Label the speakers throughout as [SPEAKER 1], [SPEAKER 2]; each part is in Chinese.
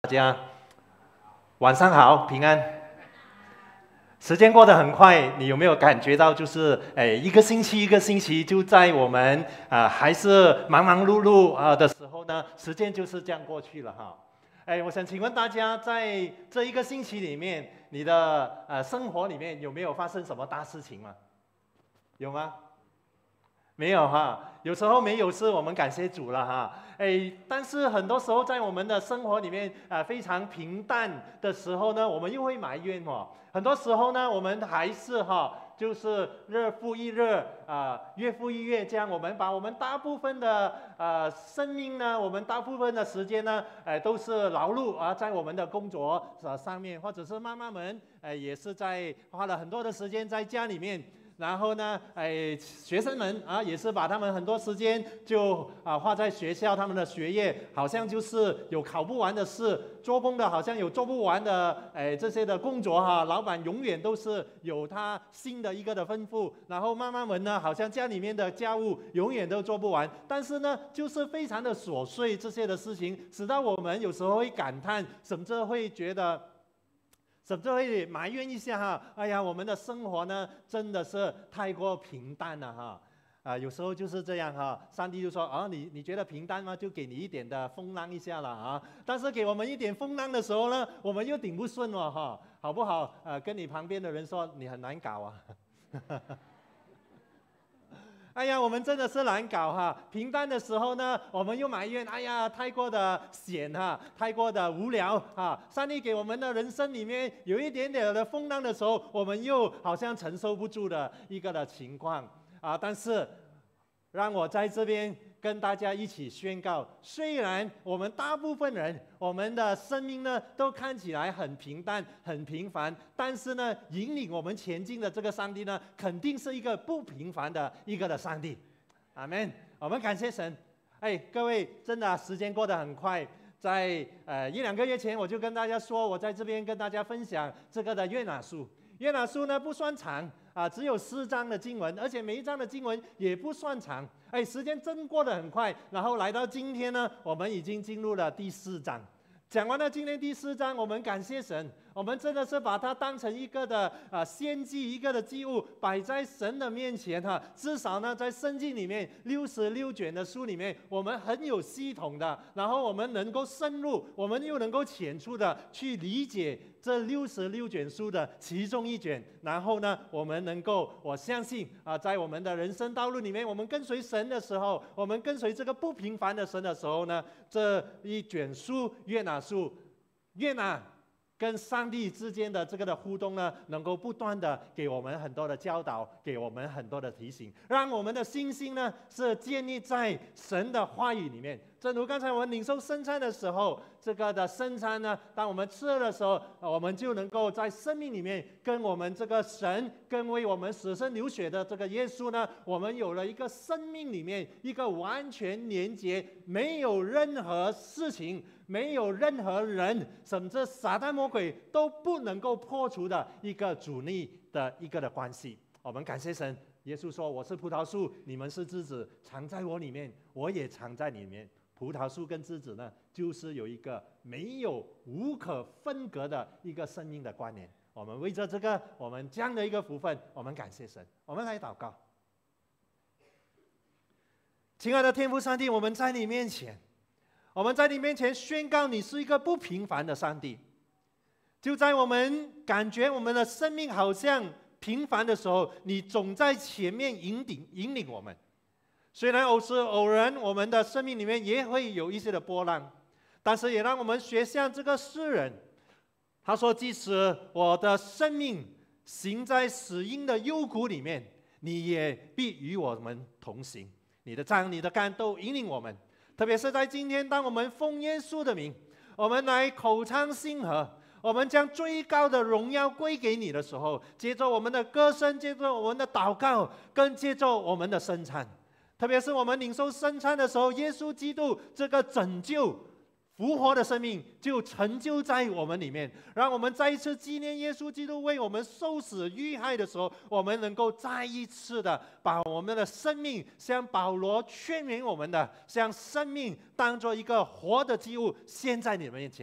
[SPEAKER 1] 大家晚上好，平安。时间过得很快，你有没有感觉到，就是一个星期一个星期，就在我们还是忙忙碌碌的时候呢，时间就是这样过去了哈。我想请问大家，在这一个星期里面，你的生活里面有没有发生什么大事情吗？有吗？没有哈，有时候没有是我们感谢主了哈，但是很多时候在我们的生活里面非常平淡的时候呢，我们又会埋怨哦。很多时候呢，我们还是就是日复一日月复一月这样，我们把我们大部分的生命呢，我们大部分的时间呢，都是劳碌在我们的工作上面，或者是妈妈们也是在花了很多的时间在家里面。然后呢，学生们也是把他们很多时间就花在学校，他们的学业好像就是有考不完的事，做工的好像有做不完的这些的工作哈，老板永远都是有他新的一个的吩咐，然后妈妈们呢，好像家里面的家务永远都做不完，但是呢，就是非常的琐碎这些的事情，使到我们有时候会感叹，甚至会觉得。甚至会埋怨一下哈，哎呀，我们的生活呢真的是太过平淡了哈，有时候就是这样哈。上帝就说你觉得平淡吗？就给你一点的风浪一下了啊。但是给我们一点风浪的时候呢，我们又顶不顺了哈，好不好？跟你旁边的人说你很难搞啊。哎呀，我们真的是难搞哈！平淡的时候呢，我们又埋怨，哎呀，太过的闲哈，太过的无聊哈。上帝给我们的人生里面有一点点的风浪的时候，我们又好像承受不住的一个的情况但是，让我在这边跟大家一起宣告，虽然我们大部分人，我们的生命呢都看起来很平淡、很平凡，但是呢，引领我们前进的这个上帝呢，肯定是一个不平凡的一个的上帝。阿们。我们感谢神。各位，真的时间过得很快。在一两个月前，我就跟大家说，我在这边跟大家分享这个的约拿书。约拿书呢不算长只有4章的经文，而且每一章的经文也不算长。时间真过得很快，然后来到今天呢，我们已经进入了第4章。讲完了今天第4章，我们感谢神，我们真的是把它当成一个的献祭，一个的祭物，摆在神的面前至少呢，在圣经里面66卷的书里面，我们很有系统的，然后我们能够深入，我们又能够浅出的去理解这66卷书的其中一卷，然后呢，我们能够，我相信在我们的人生道路里面，我们跟随神的时候，我们跟随这个不平凡的神的时候呢，这一卷书约拿书，约拿跟上帝之间的这个的互动呢，能够不断的给我们很多的教导，给我们很多的提醒，让我们的信心呢是建立在神的话语里面。正如刚才我们领受圣餐的时候，这个的圣餐呢，当我们吃的时候，我们就能够在生命里面跟我们这个神，跟为我们舍身流血的这个耶稣呢，我们有了一个生命里面一个完全连结，没有任何事情，没有任何人，甚至撒旦魔鬼都不能够破除的一个主内的一个的关系。我们感谢神。耶稣说：“我是葡萄树，你们是枝子，藏在我里面，我也藏在里面。”葡萄树跟枝子呢，就是有一个没有无可分割的一个生命的关联。我们为着这个我们这样的一个福分，我们感谢神。我们来祷告。亲爱的天父上帝，我们在你面前，我们在你面前宣告，你是一个不平凡的上帝。就在我们感觉我们的生命好像平凡的时候，你总在前面引领我们。虽然偶然我们的生命里面也会有一些的波浪，但是也让我们学像这个诗人，他说：“即使我的生命行在死荫的幽谷里面，你也必与我们同行。你的杖、你的竿都引领我们。”特别是在今天，当我们奉耶稣的名，我们来口唱心和，我们将最高的荣耀归给你的时候，接着我们的歌声，接着我们的祷告，更接着我们的圣餐。特别是我们领受圣餐的时候，耶稣基督这个拯救复活的生命就成就在我们里面，让我们再一次纪念耶稣基督为我们受死遇害的时候，我们能够再一次的把我们的生命像保罗劝勉我们的，将生命当作一个活的祭物献在你们面前。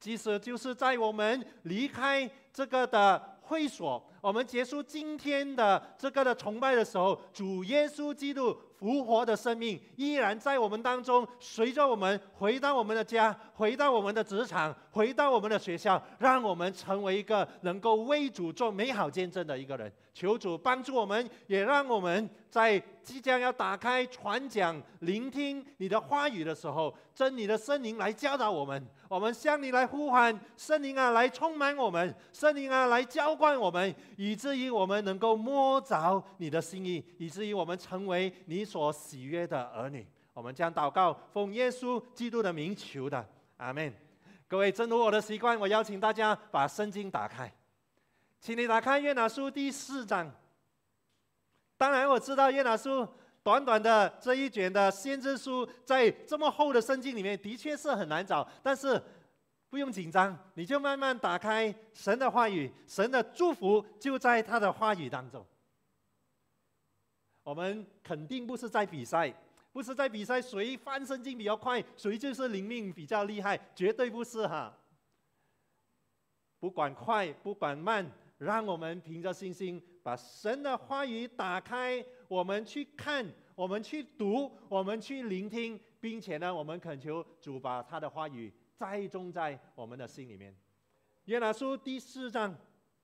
[SPEAKER 1] 即使就是在我们离开这个的会所，我们结束今天的这个的崇拜的时候，主耶稣基督复活的生命依然在我们当中，随着我们回到我们的家，回到我们的职场，回到我们的学校，让我们成为一个能够为主做美好见证的一个人。求主帮助我们，也让我们在即将要打开传讲、聆听你的话语的时候，真理的圣灵来教导我们，我们向你来呼唤，圣灵啊来充满我们，圣灵啊来浇灌我们，以至于我们能够摸着你的心意，以至于我们成为你所喜悦的儿女。我们将祷告奉耶稣基督的名求的，阿们。各位，正如我的习惯，我邀请大家把圣经打开，请你打开约拿书第4章。当然我知道约拿书短短的这一卷的先知书，在这么厚的圣经里面的确是很难找，但是不用紧张，你就慢慢打开神的话语，神的祝福就在他的话语当中。我们肯定不是在比赛，不是在比赛谁翻圣经比较快，谁就是灵命比较厉害，绝对不是哈。不管快不管慢，让我们凭着信心把神的话语打开，我们去看，我们去读，我们去聆听，并且呢，我们恳求主把他的话语栽种在我们的心里面。约拿书第4章，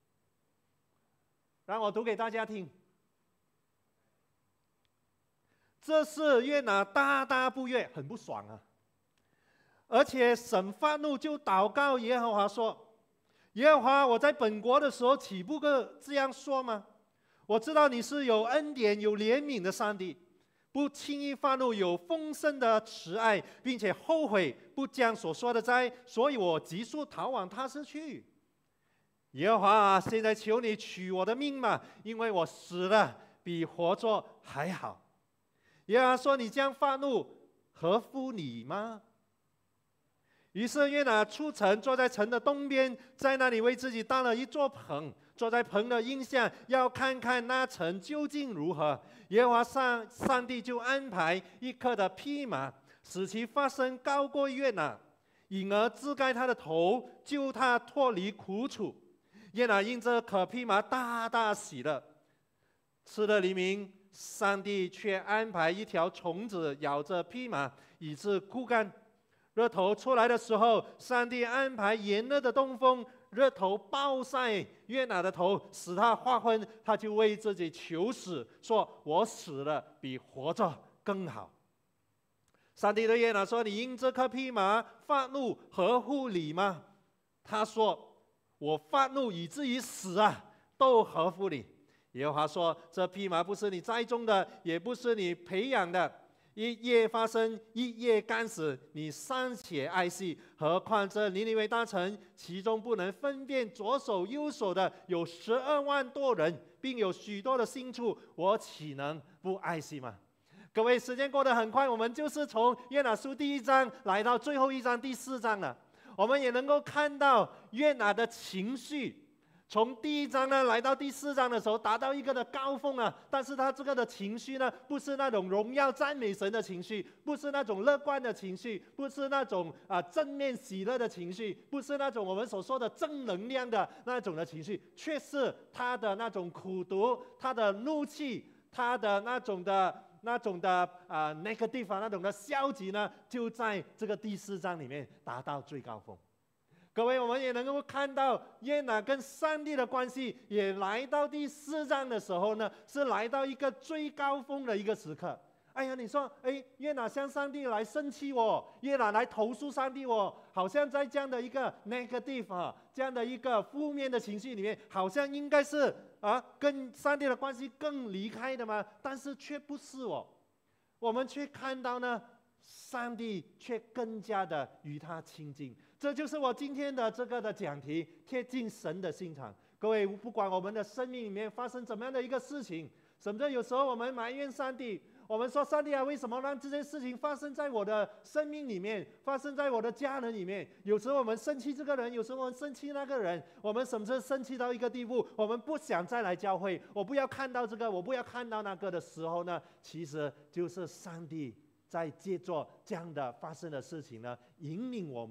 [SPEAKER 1] 让我读给大家听。这是约拿大大不悦，很不爽啊！而且神发怒，就祷告耶和华说：“耶和华，我在本国的时候，岂不这样说吗？我知道你是有恩典、有怜悯的上帝，不轻易发怒，有丰盛的慈爱，并且后悔不将所说的摘，所以我急速逃往他施去。耶和华啊，现在求你取我的命吧，因为我死了比活着还好。”耶和华说：“你这样发怒，合乎你吗？”于是约拿出城，坐在城的东边，在那里为自己搭了一座棚，坐在棚的荫下，要看看那城究竟如何。耶和华上帝就安排一颗的蓖麻，使其发声高过约拿，因而支盖他的头，救他脱离苦楚。约拿因这颗蓖麻大大喜乐。次的黎明，上帝却安排一条虫子咬着蓖麻，以致枯干。日头出来的时候，上帝安排炎热的东风，日头暴晒约拿的头，使他发昏。他就为自己求死，说：“我死了比活着更好。”上帝对约拿说：“你因这颗蓖麻发怒，合乎理吗？”他说：“我发怒以至于死啊，都合乎理。”耶和华说：“这蓖麻不是你栽种的，也不是你培养的，一夜发生，一夜干死，你尚且爱惜，何况这尼尼微大城，其中不能分辨左手右手的有12万多人，并有许多的牲畜，我岂能不爱惜吗？”各位，时间过得很快，我们就是从约拿书第1章来到最后一章第4章了。我们也能够看到约拿的情绪。从第1章呢来到第4章的时候，达到一个的高峰啊！但是他这个的情绪呢，不是那种荣耀赞美神的情绪，不是那种乐观的情绪，不是那种正面喜乐的情绪，不是那种我们所说的正能量的那种的情绪，却是他的那种苦毒，他的怒气，他的那种的negative 那种的消极呢，就在这个第4章里面达到最高峰。各位，我们也能够看到约拿跟上帝的关系也来到第4章的时候呢，是来到一个最高峰的一个时刻。哎呀，你说，约拿向上帝来生气约拿来投诉上帝好像在这样的一个 negative 这样的一个负面的情绪里面，好像应该是跟上帝的关系更离开的吗？但是却不是我们却看到呢，上帝却更加的与他亲近。这就是我今天的这个的讲题，贴近神的心肠。各位，不管我们的生命里面发生怎么样的一个事情，甚至有时候我们埋怨上帝，我们说上帝啊，为什么让这件事情发生在我的生命里面，发生在我的家人里面？有时候我们生气这个人，有时候我们生气那个人，我们甚至生气到一个地步，我们不想再来教会，我不要看到这个，我不要看到那个的时候呢，其实就是上帝在借着这样的发生的事情呢，引领我们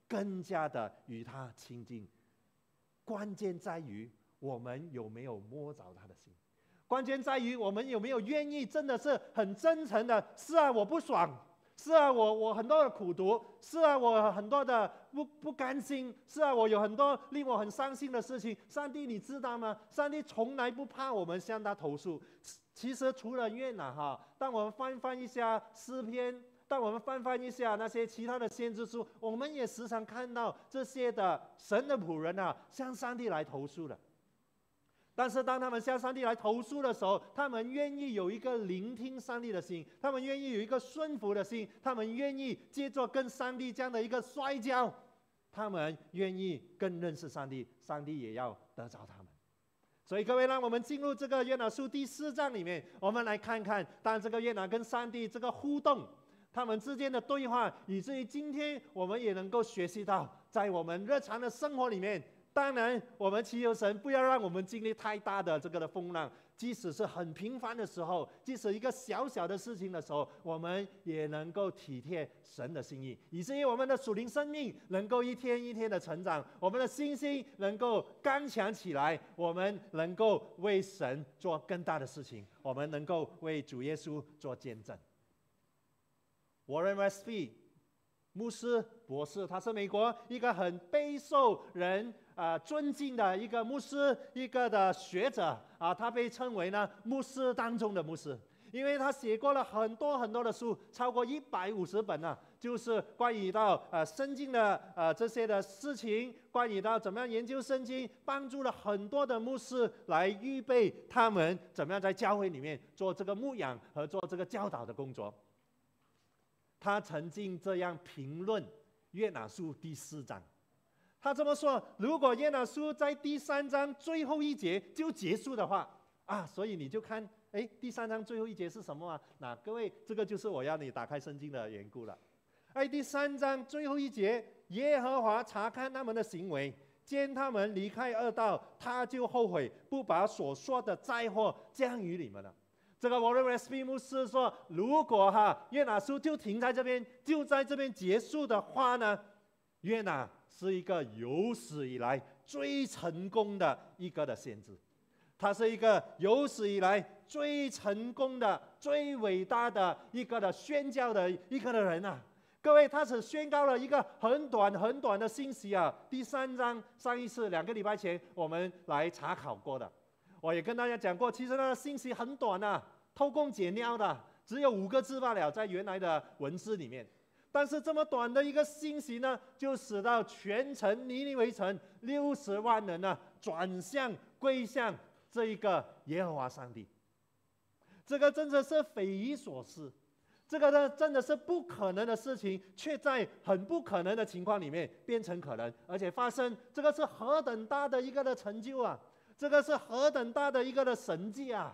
[SPEAKER 1] 更加的与他亲近。关键在于我们有没有摸着他的心，关键在于我们有没有愿意真的是很真诚的，是啊，我不爽，是啊，我很多的苦读，是啊，我很多的不甘心，是啊，我有很多令我很伤心的事情。上帝，你知道吗？上帝从来不怕我们向他投诉。其实除了约拿哈，当我们翻一下诗篇，当我们翻一下那些其他的先知书，我们也时常看到这些的神的仆人啊，向上帝来投诉的。但是当他们向上帝来投诉的时候，他们愿意有一个聆听上帝的心，他们愿意有一个顺服的心，他们愿意借着跟上帝这样的一个摔跤，他们愿意更认识上帝，上帝也要得着他们。所以各位，让我们进入这个约拿书第4章里面，我们来看看当这个约拿跟上帝这个互动，他们之间的对话，以至于今天我们也能够学习到，在我们日常的生活里面，当然我们祈求神不要让我们经历太大的这个的风浪，即使是很平凡的时候，即使一个小小的事情的时候，我们也能够体贴神的心意，以至于我们的属灵生命能够一天一天的成长，我们的信心能够刚强起来，我们能够为神做更大的事情，我们能够为主耶稣做见证。Warren Wiersbe牧师博士，他是美国一个很备受人尊敬的一个牧师，一个的学者啊，他被称为呢牧师当中的牧师，因为他写过了很多很多的书，超过150本呢，就是关于到圣经的这些的事情，关于到怎么样研究圣经，帮助了很多的牧师来预备他们怎么样在教会里面做这个牧养和做这个教导的工作。他曾经这样评论约拿书第4章，他这么说：如果约拿书在第3章最后一节就结束的话啊，所以你就看，第3章最后一节是什么啊？那各位，这个就是我要你打开圣经的缘故了。第3章最后一节，耶和华查看他们的行为，见他们离开恶道，他就后悔，不把所说的灾祸降于你们了。这个 Warren Wiersbe 牧师说，如果约拿书就停在这边，就在这边结束的话呢，约拿是一个有史以来最成功的一个的先知，他是一个有史以来最成功的、最伟大的一个的宣教的一个的人啊！各位，他只宣告了一个很短很短的信息啊。第3章上一次2个礼拜前我们来查考过的。我也跟大家讲过，其实那个信息很短啊，偷工减料的，只有5个字罢了，在原来的文字里面。但是这么短的一个信息呢，就使到全城尼尼微城60万人呢转向归向这一个耶和华上帝。这个真的是匪夷所思，这个呢真的是不可能的事情，却在很不可能的情况里面变成可能，而且发生，这个是何等大的一个的成就啊！这个是何等大的一个的神迹啊！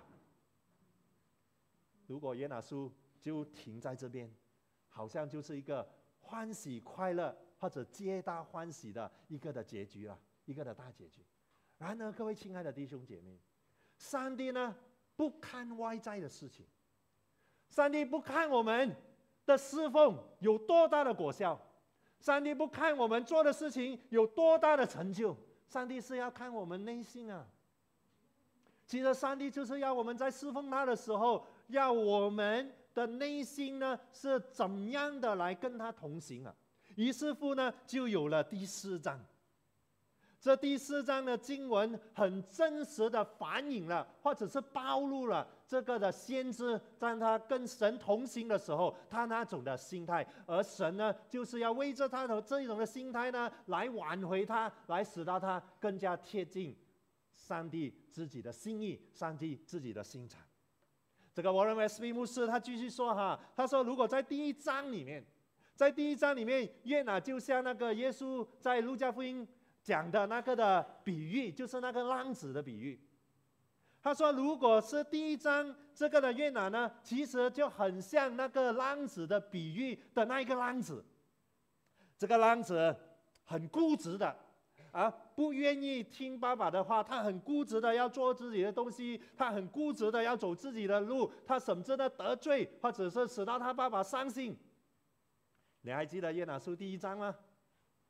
[SPEAKER 1] 如果约拿书就停在这边，好像就是一个欢喜快乐或者皆大欢喜的一个的结局了，一个的大结局。然而，各位亲爱的弟兄姐妹，上帝呢不看外在的事情，上帝不看我们的侍奉有多大的果效，上帝不看我们做的事情有多大的成就，上帝是要看我们内心啊。其实上帝就是要我们在侍奉他的时候，要我们的内心呢是怎样的来跟他同行啊。于是乎呢，就有了第4章。这第4章的经文很真实的反映了，或者是暴露了这个的先知在他跟神同行的时候，他那种的心态。而神呢，就是要为着他的这一种的心态呢，来挽回他，来使到他更加贴近上帝自己的心意，上帝自己的心肠。这个 Warren Wiersbe 牧师他继续说他说，如果在第1章里面，约拿就像那个耶稣在路加福音讲的那个的比喻，就是那个浪子的比喻。他说，如果是第1章这个的约拿呢，其实就很像那个浪子的比喻的那一个浪子。这个浪子很固执的不愿意听爸爸的话，他很固执的要做自己的东西，他很固执的要走自己的路，他甚至的得罪或者是使到他爸爸伤心。你还记得约拿书第1章吗？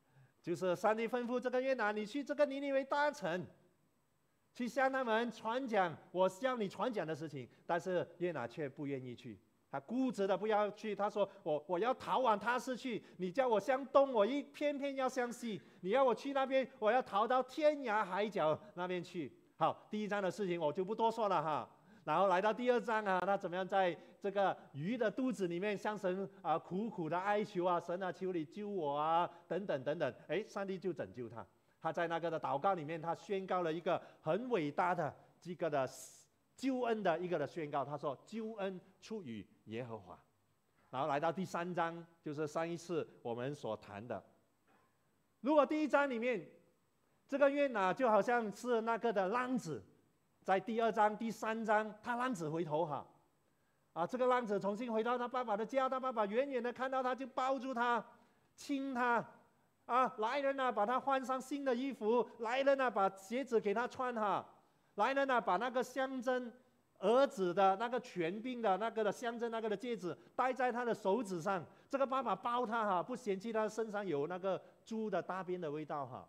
[SPEAKER 1] 就是上帝吩咐这个约拿，你去这个尼尼微大城，去向他们传讲我向你传讲的事情。但是约拿却不愿意去，他固执的不要去。他说我要逃往他施去，你叫我向东，我偏偏要向西。你要我去那边，我要逃到天涯海角那边去。好，第一章的事情我就不多说了哈。然后来到第二章啊，他怎么样在这个鱼的肚子里面向神苦苦的哀求啊，神啊，求你救我啊，等等等等。哎，上帝就拯救他。他在那个的祷告里面，他宣告了一个很伟大的这个的救恩的一个的宣告。他说救恩出于耶和华。然后来到第三章，就是上一次我们所谈的。如果第一章里面这个约拿就好像是那个的浪子。在第二章、第三章，他浪子回头哈，这个浪子重新回到他爸爸的家，他爸爸远远的看到他就抱住他，亲他，来人啊，把他换上新的衣服，来人啊，把鞋子给他穿哈，来人啊，把那个象征儿子的那个权柄的那个的象征那个的戒指戴在他的手指上。这个爸爸抱他哈，不嫌弃他身上有那个猪的大便的味道哈。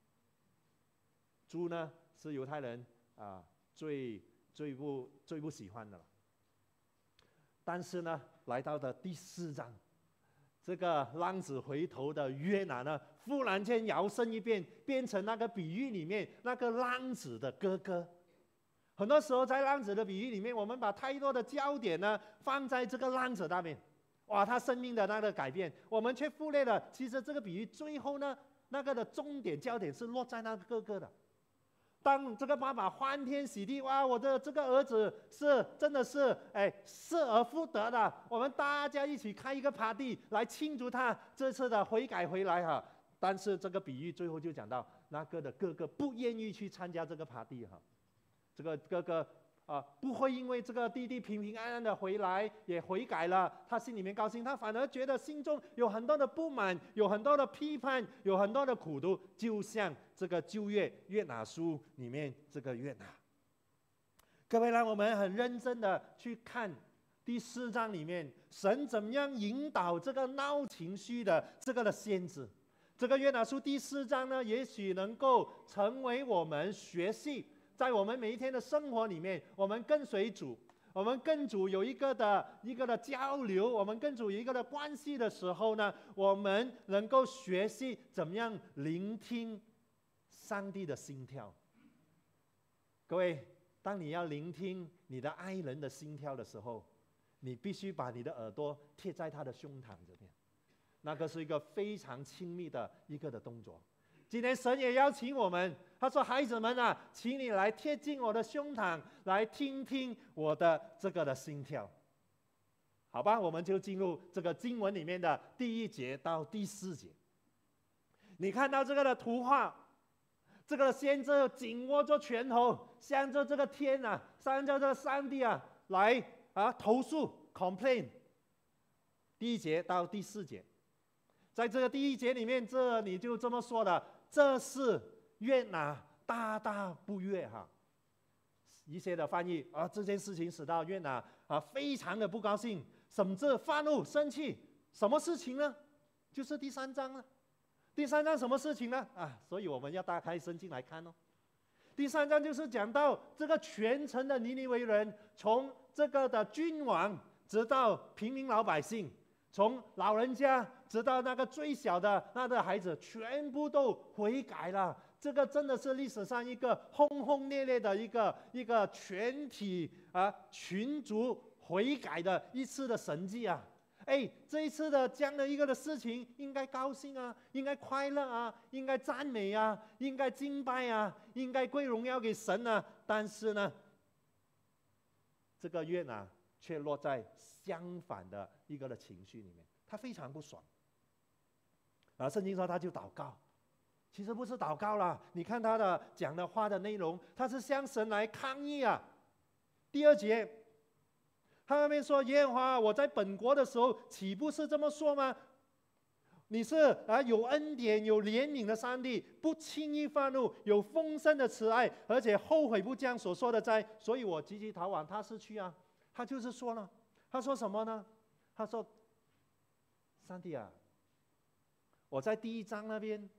[SPEAKER 1] 猪呢是犹太人最不喜欢的了。但是呢，来到的第四章，这个浪子回头的约拿呢，忽然间摇身一变，变成那个比喻里面那个浪子的哥哥。很多时候在浪子的比喻里面，我们把太多的焦点呢放在这个浪子那边，哇，他生命的那个改变，我们却忽略了，其实这个比喻最后呢，那个的重点焦点是落在那个哥哥的。当这个爸爸欢天喜地，哇，我的这个儿子真的是失而复得的，我们大家一起开一个 party 来庆祝他这次的悔改回来哈。但是这个比喻最后就讲到那个的哥哥不愿意去参加这个 party 哈，这个哥哥不会因为这个弟弟平平安安的回来也悔改了，他心里面高兴，他反而觉得心中有很多的不满，有很多的批判，有很多的苦毒，就像这个旧约约拿书里面这个约拿。各位，让我们很认真的去看第四章里面神怎么样引导这个闹情绪的这个的先知。这个约拿书第四章呢，也许能够成为我们学习，在我们每一天的生活里面，我们跟随主，我们跟主有一个的交流，我们跟主有一个的关系的时候呢，我们能够学习怎么样聆听上帝的心跳。各位，当你要聆听你的爱人的心跳的时候，你必须把你的耳朵贴在他的胸膛这边，那个是一个非常亲密的一个的动作。今天神也邀请我们，他说：“孩子们啊，请你来贴近我的胸膛，来听听我的这个的心跳。”好吧，我们就进入这个经文里面的第1节到第4节。你看到这个的图画，这个先知紧握着拳头，向着这个天啊，向着这个上帝啊，来投诉 complain。第1节到第4节，在这个第1节里面，这你就这么说的。这是约拿大大不悦哈，一些的翻译这件事情使到约拿非常的不高兴，甚至发怒生气。什么事情呢？就是第3章了。第3章什么事情呢？所以我们要打开圣经来看哦。第3章就是讲到这个全城的尼尼微人，从这个的君王直到平民老百姓，从老人家直到那个最小的那个孩子，全部都悔改了。这个真的是历史上一个轰轰烈烈的一个全体群族悔改的一次的神迹啊！这一次的这样的一个的事情，应该高兴啊，应该快乐啊，应该赞美啊，应该敬拜啊，应该归荣耀给神啊。但是呢，这个约拿却落在相反的一个的情绪里面，他非常不爽。圣经说他就祷告，其实不是祷告啦，你看他的讲的话的内容，他是向神来抗议啊。第2节，他那边说：“耶和华，我在本国的时候，岂不是这么说吗？你是有恩典、有怜悯的上帝，不轻易发怒，有丰盛的慈爱，而且后悔不将所说的灾，所以我急急逃往他施去啊。”他就是说了，他说什么呢？他说：“上帝啊，我在第1章那边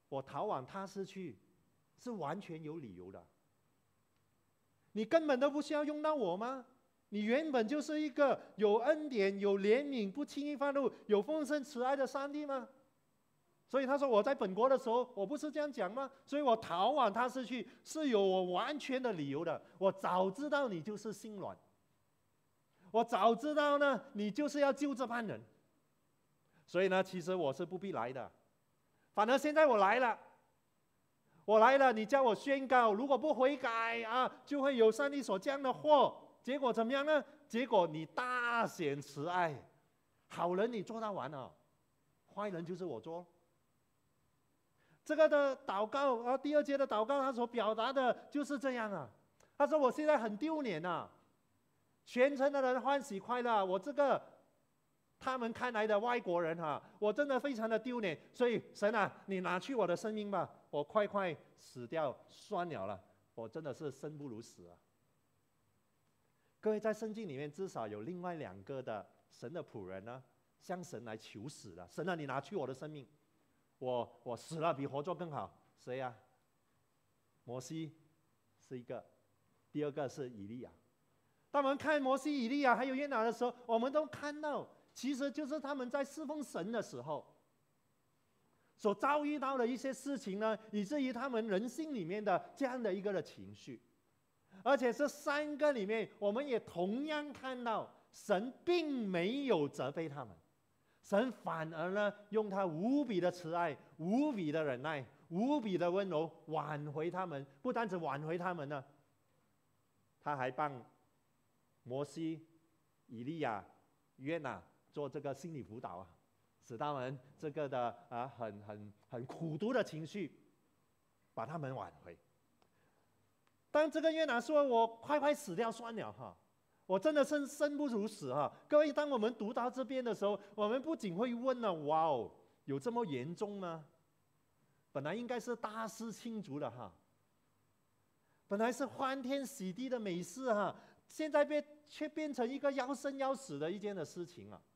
[SPEAKER 1] 我逃往他施去，是完全有理由的。你根本都不需要用到我吗？你原本就是一个有恩典、有怜悯、不轻易发怒、有丰盛慈爱的上帝吗？所以他说我在本国的时候，我不是这样讲吗？所以我逃往他施去，是有我完全的理由的。我早知道你就是心软，我早知道呢，你就是要救这班人。所以呢，其实我是不必来的。反而现在我来了，我来了，你叫我宣告，如果不悔改啊，就会有上帝所降的祸。结果怎么样呢？结果你大显慈爱，好人你做到完了，坏人就是我做。这个的祷告啊，第二节的祷告，他所表达的就是这样啊。他说我现在很丢脸啊，全城的人欢喜快乐，我这个他们看来的外国人哈，我真的非常的丢脸。所以神啊，你拿去我的生命吧，我快快死掉算了，我真的是生不如死啊。各位，在圣经里面至少有另外2个的神的仆人呢，向神来求死的。神啊，你拿去我的生命，我死了比活着更好。谁呀？摩西是一个，第2个是以利亚。当我们看摩西、以利亚还有约拿的时候，我们都看到，其实就是他们在侍奉神的时候所遭遇到的一些事情呢，以至于他们人性里面的这样的一个的情绪。而且这3个里面，我们也同样看到，神并没有责备他们，神反而呢，用他无比的慈爱、无比的忍耐、无比的温柔挽回他们。不单止挽回他们呢，他还帮摩西、以利亚、约拿做这个心理辅导啊，使他们这个的很苦毒的情绪，把他们挽回。当这个约拿说我快快死掉算了哈，我真的是生不如死哈。各位，当我们读到这边的时候，我们不仅会问了，哇哦，有这么严重吗？本来应该是大肆庆祝的哈，本来是欢天喜地的美事哈，现在却变成一个要生要死的一件的事情了。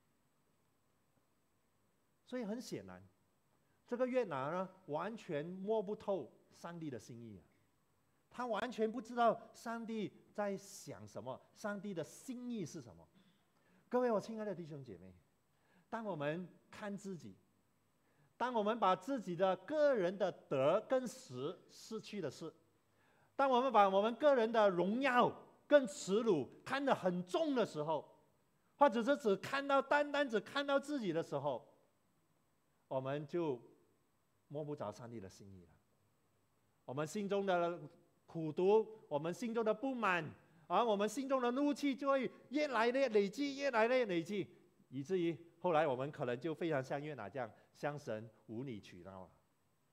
[SPEAKER 1] 所以很显然，这个约拿呢，完全摸不透上帝的心意啊。他完全不知道上帝在想什么，上帝的心意是什么。各位我亲爱的弟兄姐妹，当我们看自己，当我们把自己的个人的得跟失失去的事，当我们把我们个人的荣耀跟耻辱看得很重的时候，或者是单单只看到自己的时候，我们就摸不着上帝的心意了。我们心中的苦毒，我们心中的不满，而我们心中的怒气就会越来越累积，越来越累积，以至于后来我们可能就非常像约拿这样，向神无理取闹了。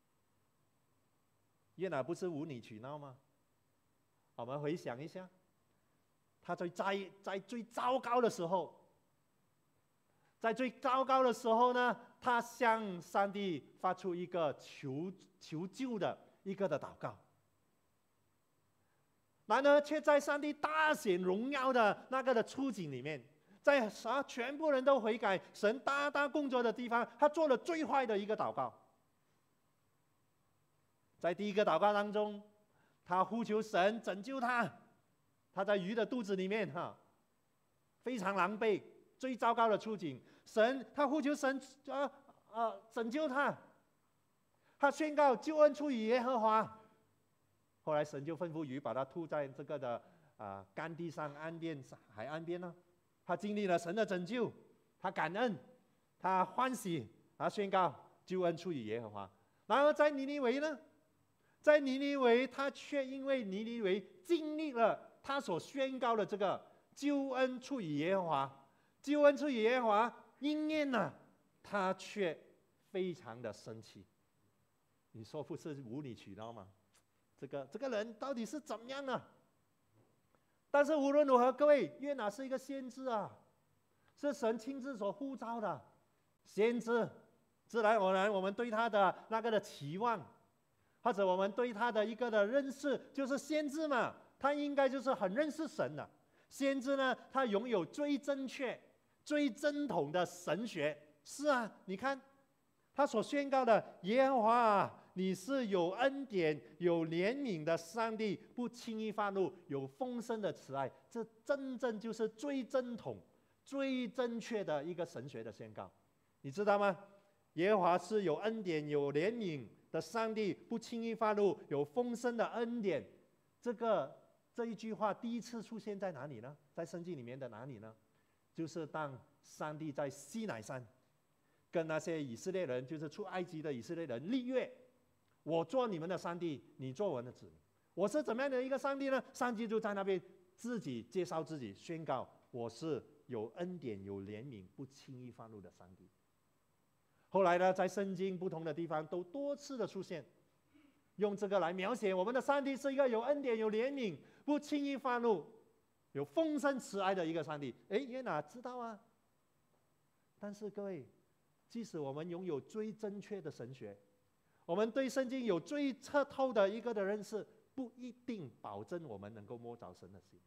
[SPEAKER 1] 约拿不是无理取闹吗？我们回想一下，他在最糟糕的时候，呢，他向上帝发出一个求救的一个的祷告。然而，却在上帝大显荣耀的那个的处境里面，在全部人都悔改、神大大工作的地方，他做了最坏的一个祷告。在第1个祷告当中，他呼求神拯救他，他在鱼的肚子里面非常狼狈，最糟糕的处境。他呼求神拯救他，他宣告救恩出于耶和华。后来神就吩咐鱼把它吐在这个的干地上海岸边呢。他经历了神的拯救，他感恩，他欢喜，他宣告救恩出于耶和华。然而在尼尼微呢，在尼尼微他却因为尼尼微经历了他所宣告的这个救恩出于耶和华，救恩出于耶和华应验了，他却非常的生气。你说不是无理取闹吗？这个人到底是怎么样呢？但是无论如何，各位，约拿是一个先知啊，是神亲自所呼召的先知，自然而然我们对他的那个的期望，或者我们对他的一个的认识，就是先知嘛，他应该就是很认识神的。先知呢，他拥有最正确、最正统的神学。是啊，你看他所宣告的耶和华啊，你是有恩典、有怜悯的上帝，不轻易发怒，有丰盛的慈爱。这真正就是最正统、最正确的一个神学的宣告，你知道吗？耶和华是有恩典、有怜悯的上帝，不轻易发怒，有丰盛的恩典。这一句话第一次出现在哪里呢？在圣经里面的哪里呢？就是当上帝在西乃山跟那些以色列人，就是出埃及的以色列人立约，我做你们的上帝，你做我的子民。我是怎么样的一个上帝呢？上帝就在那边自己介绍自己，宣告我是有恩典、有怜悯、不轻易发怒的上帝。后来呢，在圣经不同的地方都多次的出现，用这个来描写我们的上帝是一个有恩典、有怜悯、不轻易发怒、有丰盛慈爱的一个上帝。约拿知道啊。但是各位，即使我们拥有最正确的神学，我们对圣经有最彻透的一个的认识，不一定保证我们能够摸着神的心。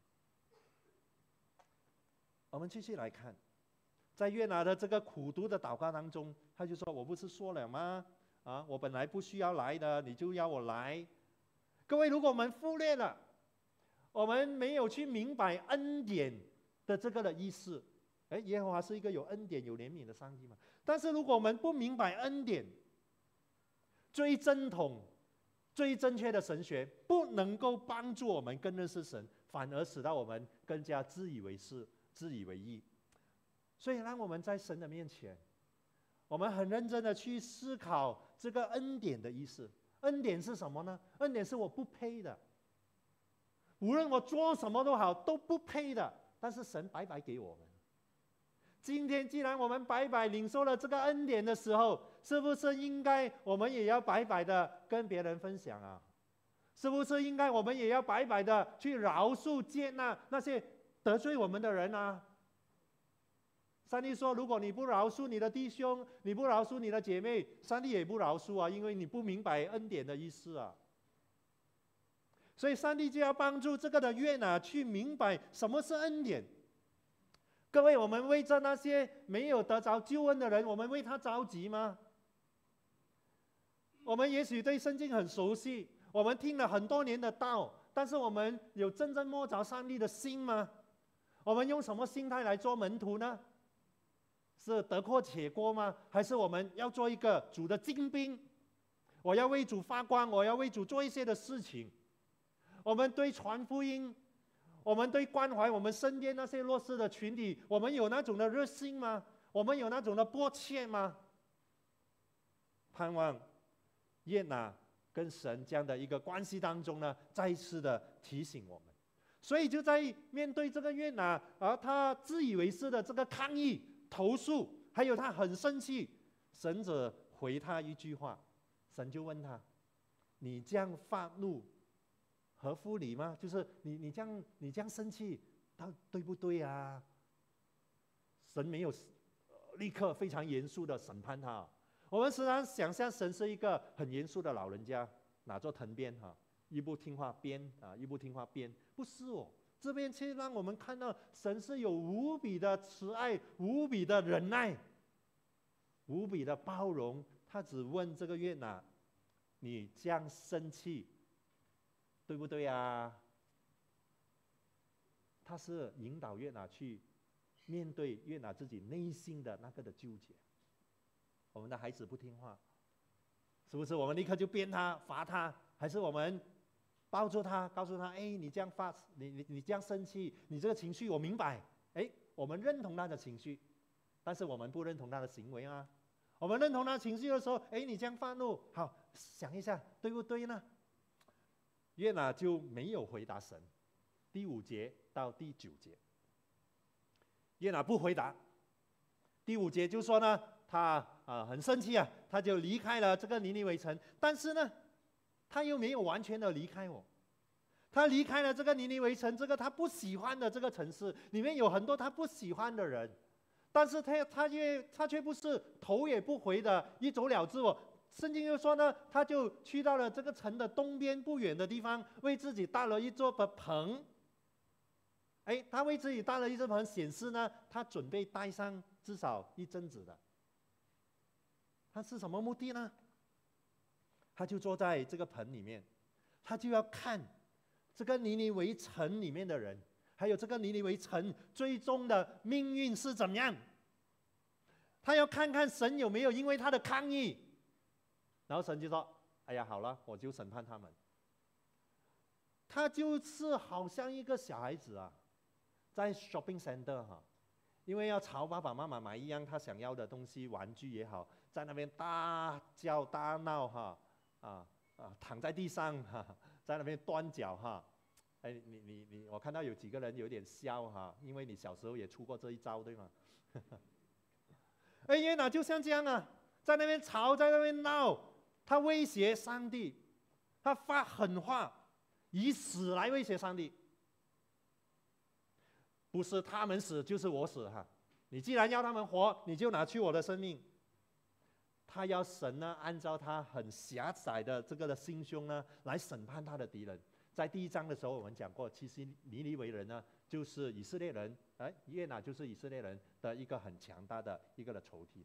[SPEAKER 1] 我们继续来看，在约拿的这个苦读的祷告当中，他就说：“我不是说了吗？我本来不需要来的，你就要我来。”各位，如果我们忽略了，我们没有去明白恩典的这个的意思，耶和华是一个有恩典、有怜悯的上帝嘛？但是如果我们不明白恩典，最正统、最正确的神学不能够帮助我们更认识神，反而使到我们更加自以为是、自以为意。所以让我们在神的面前，我们很认真的去思考这个恩典的意思。恩典是什么呢？恩典是我不配的，无论我做什么都好，都不配的，但是神白白给我们。今天既然我们白白领受了这个恩典的时候，是不是应该我们也要白白的跟别人分享啊？是不是应该我们也要白白的去饶恕接纳那些得罪我们的人啊？上帝说，如果你不饶恕你的弟兄，你不饶恕你的姐妹，上帝也不饶恕啊，因为你不明白恩典的意思啊。所以上帝就要帮助这个的约拿去明白什么是恩典。各位，我们为着那些没有得着救恩的人，我们为他着急吗？我们也许对圣经很熟悉，我们听了很多年的道，但是我们有真正摸着上帝的心吗？我们用什么心态来做门徒呢？是得过且过吗？还是我们要做一个主的精兵？我要为主发光，我要为主做一些的事情。我们对传福音，我们对关怀我们身边那些弱势的群体，我们有那种的热心吗？我们有那种的迫切吗？盼望约拿跟神这样的一个关系当中呢，再一次的提醒我们。所以就在面对这个约拿，而他自以为是的这个抗议、投诉，还有他很生气，神者回他一句话，神就问他：“你这样发怒，合乎理吗？就是你这样生气，对不对啊？”神没有立刻非常严肃的审判他。我们时常想象神是一个很严肃的老人家，拿着藤鞭一不听话鞭一不听话鞭，不是哦。这边却让我们看到神是有无比的慈爱、无比的忍耐、无比的包容。他只问这个约拿：“你这样生气，对不对啊？”他是引导约拿去面对约拿自己内心的那个的纠结。我们的孩子不听话，是不是我们立刻就鞭他、罚他？还是我们抱住他，告诉他：“你这样你这样生气，你这个情绪我明白。”我们认同他的情绪，但是我们不认同他的行为啊。我们认同他情绪的时候，你这样发怒，好，想一下，对不对呢？约拿就没有回答神。第5节到第9节，约拿不回答。第5节就说呢，他很生气啊，他就离开了这个尼尼微城。但是呢，他又没有完全的离开我。他离开了这个尼尼微城，这个他不喜欢的这个城市，里面有很多他不喜欢的人。但是他却不是头也不回的一走了之哦。圣经又说呢，他就去到了这个城的东边不远的地方，为自己搭了一座棚。他为自己搭了一座棚，显示呢，他准备待上至少一阵子的。 他是什么目的呢？他就坐在这个盆里面，他就要看这个尼尼微城里面的人，还有这个尼尼微城最终的命运是怎么样。他要看看神有没有因为他的抗议，然后神就说：“哎呀，好了，我就审判他们。”他就是好像一个小孩子啊，在 shopping center 哈，因为要朝爸爸妈妈买一样他想要的东西，玩具也好，在那边大叫大闹哈，躺在地上哈，在那边端脚哈。哎，我看到有几个人有点笑哈，因为你小时候也出过这一招，对吗？哎，约拿就像这样啊，在那边吵，在那边闹，他威胁上帝，他发狠话，以死来威胁上帝。不是他们死，就是我死哈！你既然要他们活，你就拿去我的生命。他要神呢，按照他很狭窄的这个的心胸呢，来审判他的敌人。在第1章的时候，我们讲过，其实尼尼微人呢，就是以色列人，约拿就是以色列人的一个很强大的一个的仇敌。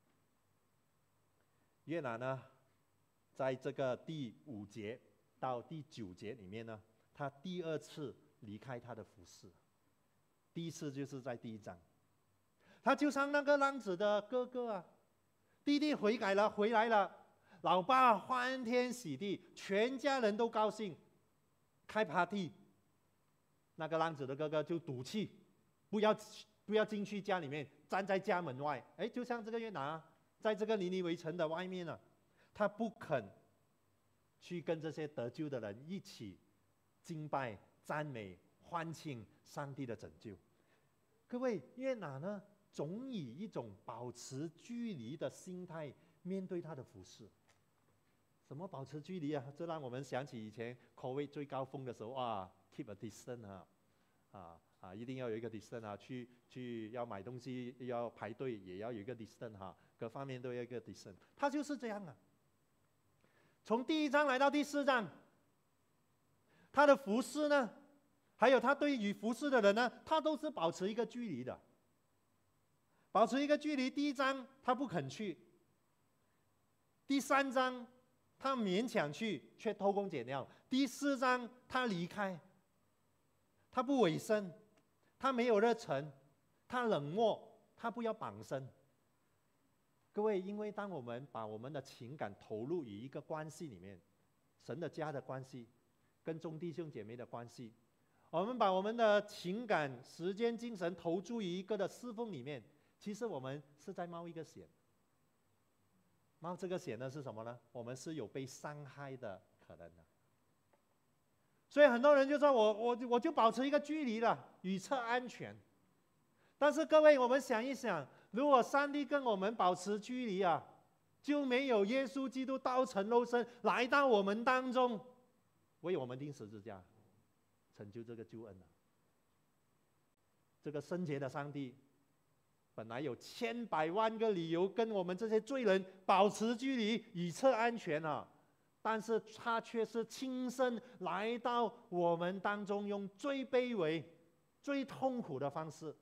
[SPEAKER 1] 约拿呢，在这个第5节到第9节里面呢，他第2次离开他的服侍。第1次就是在第1章，他就像那个浪子的哥哥啊，弟弟悔改了，回来了，老爸欢天喜地，全家人都高兴，开 party。那个浪子的哥哥就赌气，不要进去家里面，站在家门外。哎，就像这个约拿，在这个尼尼微城的外面呢，他不肯去跟这些得救的人一起敬拜、赞美、欢庆上帝的拯救。各位，约拿呢，总以一种保持距离的心态面对他的服事。什么保持距离啊？这让我们想起以前 COVID 最高峰的时候啊 ，keep a distance 一定要有一个 distance 啊，去要买东西要排队也要有一个 distance 哈，各方面都要有一个 distance。他就是这样啊。从第1章来到第4章，他的服事呢，还有他对于服侍的人呢，他都是保持一个距离的。保持一个距离，第1章他不肯去，第3章他勉强去，却偷工减料，第4章他离开，他不委身，他没有热忱，他冷漠，他不要绑身。各位，因为当我们把我们的情感投入于一个关系里面，神的家的关系，跟众弟兄姐妹的关系，我们把我们的情感、时间、精神投注于一个的侍奉里面，其实我们是在冒一个险。冒这个险呢是什么呢？我们是有被伤害的可能的。所以很多人就说我就保持一个距离了，以策安全。但是各位，我们想一想，如果上帝跟我们保持距离啊，就没有耶稣基督道成肉身来到我们当中，为我们钉十字架，成就这个救恩了。这个圣洁的上帝本来有千百万个理由跟我们这些罪人保持距离，以策安全啊，但是他却是亲身来到我们当中，用最卑微、最痛苦的方式，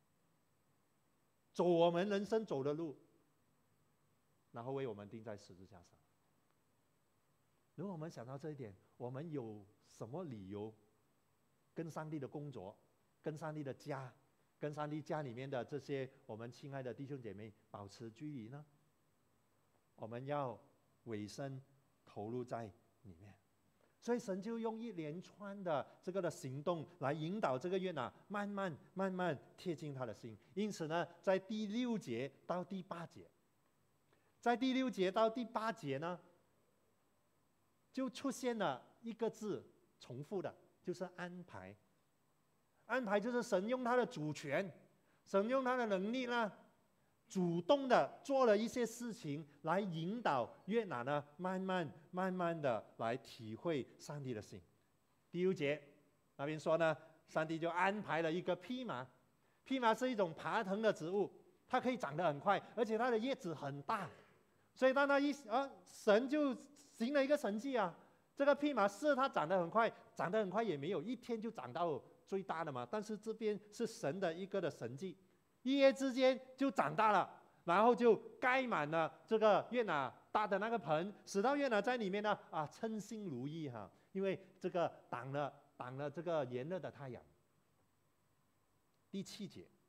[SPEAKER 1] 走我们人生走的路，然后为我们钉在十字架上。如果我们想到这一点，我们有什么理由跟上帝的工作、跟上帝的家、跟上帝家里面的这些我们亲爱的弟兄姐妹保持距离呢？我们要委身投入在里面。所以神就用一连串的这个的行动来引导这个约拿慢慢贴近他的心。因此呢，在第6节到第8节，在第6节到第8节呢，就出现了一个字重复的，就是安排。安排就是神用他的主权，神用他的能力呢，主动的做了一些事情来引导约拿呢，慢慢的来体会上帝的心。第6节那边说呢，上帝就安排了一个蓖麻。蓖麻是一种爬藤的植物，它可以长得很快，而且它的叶子很大。所以当它神就行了一个神迹啊，这个蓖麻是它长得很快，长得很快也没有一天就长到最大的嘛。但是这边是神的一个的神迹，一夜之间就长大了， 然后就盖满了这个约拿搭的那个盆，使到约拿在里面呢称心如意哈，因为这个挡了这个炎热的太阳。第7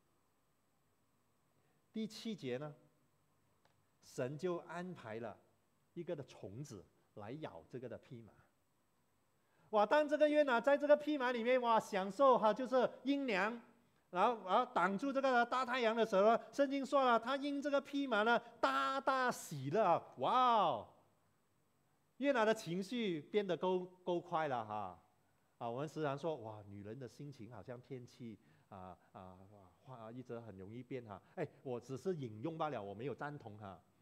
[SPEAKER 1] 节呢，神就安排了一个的虫子来咬这个的蓖麻。哇！当这个约拿在这个蓖麻里面享受就是阴凉，然后挡住这个大太阳的时候，圣经说了，他因这个蓖麻呢大大喜乐。哇哦！约拿的情绪变得够快了我们时常说哇，女人的心情好像天气一直很容易变我只是引用罢了，我没有赞同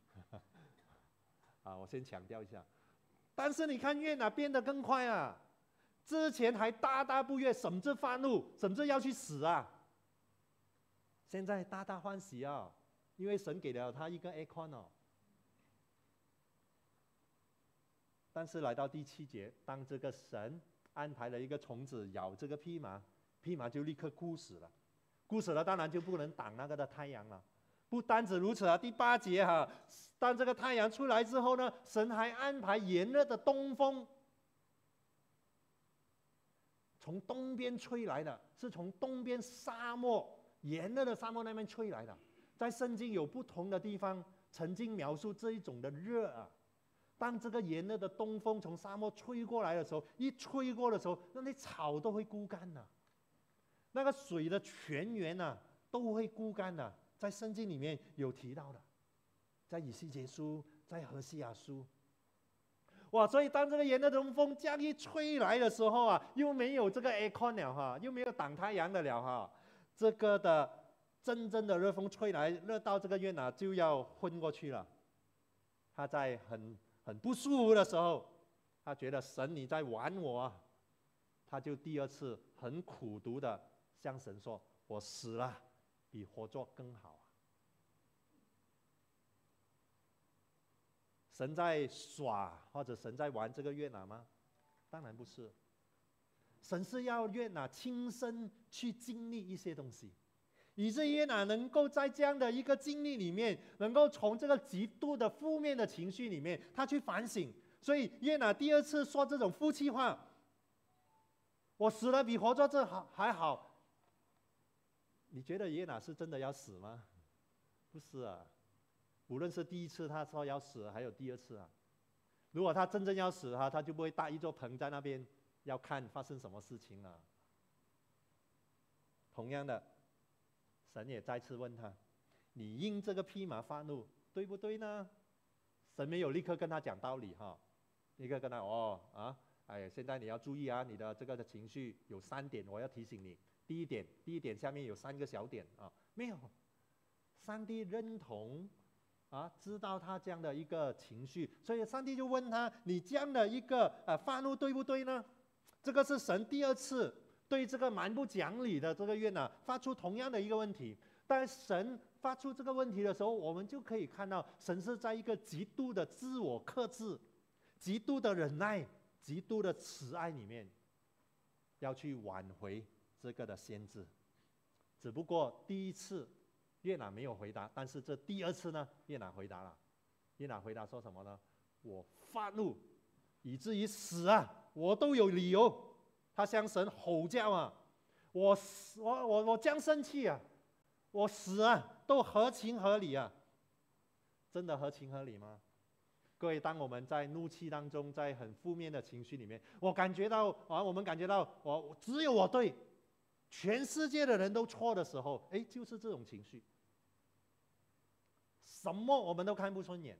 [SPEAKER 1] 我先强调一下。但是你看约拿变得更快之前还大大不悦，甚至发怒，甚至要去死现在大大欢喜因为神给了他一个 acorn 但是来到第7节，当这个神安排了一个虫子咬这个蓖麻，蓖麻就立刻枯死了。枯死了，当然就不能挡那个的太阳了。不单止如此第8节当这个太阳出来之后呢，神还安排炎热的东风，从东边吹来的，是从东边沙漠炎热的沙漠那边吹来的。在圣经有不同的地方曾经描述这一种的热当这个炎热的东风从沙漠吹过来的时候，一吹过的时候，那些草都会枯干那个水的泉源都会枯干在圣经里面有提到的，在以西结书，在何西阿书。哇！所以当这个炎热的东风这样一吹来的时候又没有这个 aircon 了又没有挡太阳的了这个的真正的热风吹来，热到这个约拿就要昏过去了。他在很不舒服的时候，他觉得神你在玩我他就第2次很苦毒的向神说：“我死了，比活着更好。”神在耍或者神在玩这个约拿吗？当然不是。神是要约拿亲身去经历一些东西，以至约拿能够在这样的一个经历里面，能够从这个极度的负面的情绪里面，他去反省。所以约拿第2次说这种负气话：“我死了比活着这还好。”你觉得约拿是真的要死吗？不是无论是第1次他说要死，还有第2次如果他真正要死他就不会搭一座棚在那边要看发生什么事情了。同样的，神也再次问他：“你因这个蓖麻发怒，对不对呢？”神没有立刻跟他讲道理立刻跟他现在你要注意你的这个的情绪有3点，我要提醒你。第一点下面有3个小点没有。上帝认同知道他这样的一个情绪，所以上帝就问他：“你这样的一个发怒对不对呢？”这个是神第2次对这个蛮不讲理的这个约拿发出同样的一个问题。但神发出这个问题的时候，我们就可以看到神是在一个极度的自我克制、极度的忍耐、极度的慈爱里面，要去挽回这个的先知。只不过第1次约拿没有回答，但是这第2次呢，约拿回答了。约拿回答说什么呢？我发怒以至于死我都有理由。他向神吼叫我这样生气我死都合情合理真的合情合理吗？各位，当我们在怒气当中，在很负面的情绪里面，我们感觉到只有我对，全世界的人都错的时候，就是这种情绪，什么我们都看不顺眼。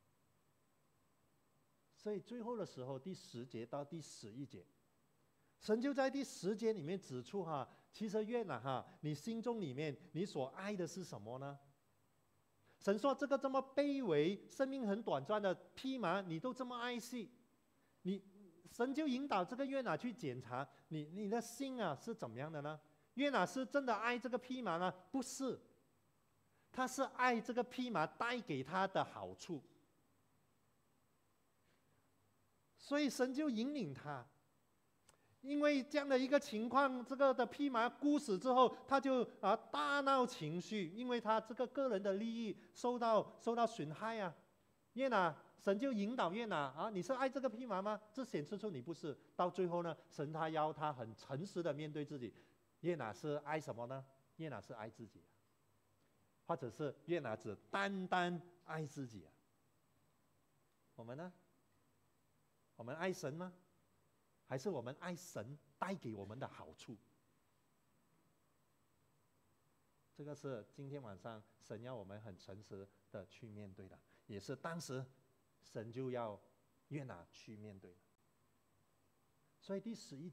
[SPEAKER 1] 所以最后的时候，第10节到第11节，神就在第10节里面指出其实约拿你心中里面你所爱的是什么呢？神说这个这么卑微、生命很短暂的蓖麻，你都这么爱惜，神就引导这个约拿去检查你的心是怎么样的呢？约拿是真的爱这个蓖麻呢？不是，他是爱这个蓖麻带给他的好处。所以神就引领他， 因为这样的一个情况，这个的蓖麻孤死之后，他就大闹情绪，因为他这个个人的利益受到损害啊。约拿，神就引导约拿你是爱这个蓖麻吗？这显示出你不是。到最后呢，神他要他很诚实的面对自己。约拿是爱什么呢？约拿是爱自己或者是约拿只单单爱自己我们呢？我们爱神吗？还是我们爱神带给我们的好处？这个是今天晚上神要我们很诚实的去面对的，也是当时神就要约拿去面对的。所以第11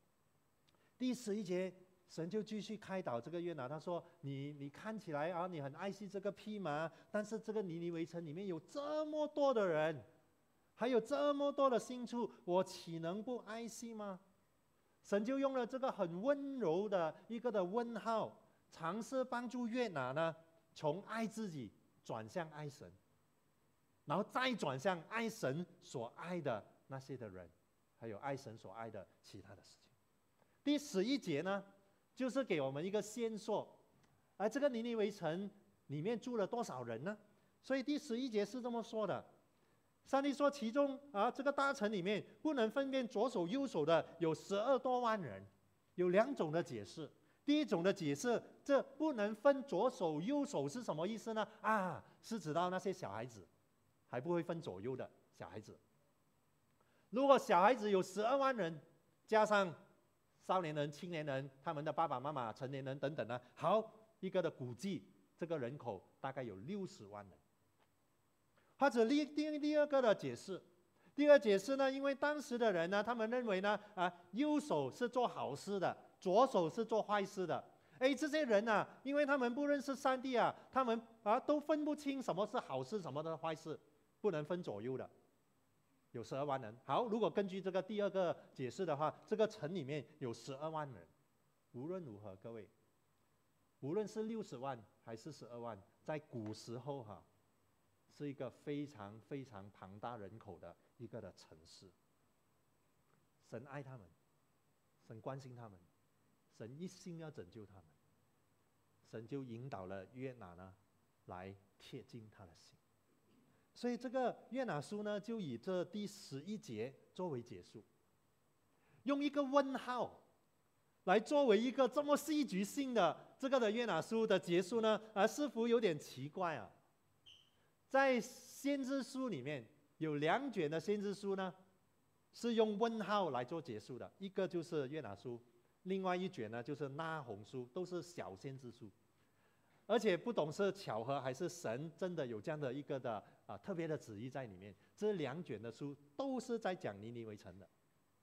[SPEAKER 1] 节，神就继续开导这个约拿，他说：你看起来你很爱惜这个蓖麻，但是这个尼尼微城里面有这么多的人，还有这么多的牲畜，我岂能不爱惜吗？神就用了这个很温柔的一个的问号，尝试帮助约拿呢，从爱自己转向爱神，然后再转向爱神所爱的那些的人，还有爱神所爱的其他的事情。第11节呢，就是给我们一个线索，而这个尼尼微城里面住了多少人呢？所以第11节是这么说的。上帝说，其中这个大城里面不能分辨左手右手的有12多万人。有2种的解释。第一种的解释，这不能分左手右手是什么意思呢？是指到那些小孩子，还不会分左右的小孩子。如果小孩子有12万人，加上少年人、青年人，他们的爸爸妈妈、成年人等等呢，好一个的估计，这个人口大概有60万人。或者第二个的解释，第二解释呢，因为当时的人呢，他们认为呢，右手是做好事的，左手是做坏事的。这些人呢，因为他们不认识上帝他们都分不清什么是好事，什么的坏事，不能分左右的。有12万人。好，如果根据这个第二个解释的话，这个城里面有12万人。无论如何，各位，无论是60万还是12万，在古时候是一个非常非常庞大人口的一个的城市。神爱他们，神关心他们，神一心要拯救他们，神就引导了约拿呢，来贴近他的心。所以这个约拿书呢，就以这第11节作为结束，用一个问号来作为一个这么戏剧性的这个的约拿书的结束呢，似乎有点奇怪在先知书里面有2卷的先知书呢，是用问号来做结束的，一个就是约拿书，另外一卷呢就是那鸿书，都是小先知书。而且不懂是巧合还是神真的有这样的一个的特别的旨意在里面，这2卷的书都是在讲尼尼微城的。